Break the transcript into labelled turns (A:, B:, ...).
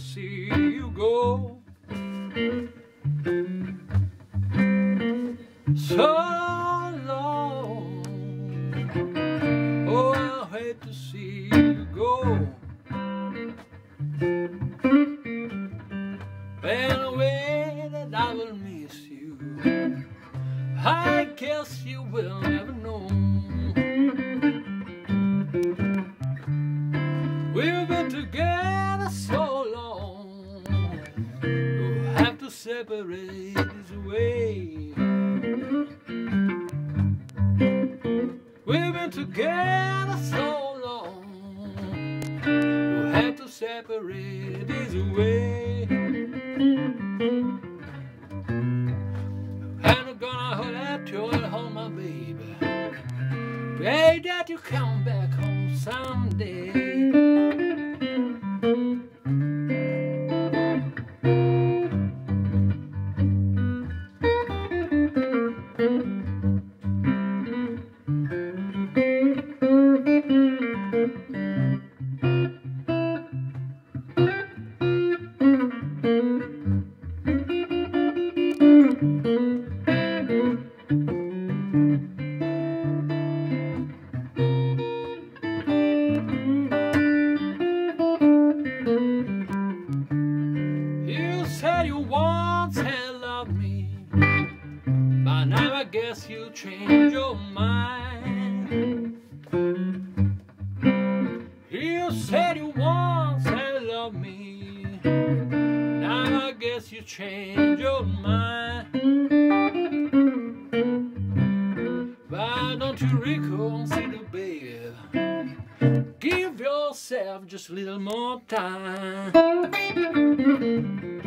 A: see you go. So long, oh, I hate to see you go. And the way that I will miss you, I guess you will never know. We've been together so long, we'll have to separate this way. We've been together so long, we'll have to separate this way. And I'm gonna hold you and hold my baby. Pray that you come back home someday. You said you once had loved me, but now I guess you changed your mind. You said you once had loved me, now I guess you changed your mind. Why don't you reconsider, baby? Give yourself just a little more time.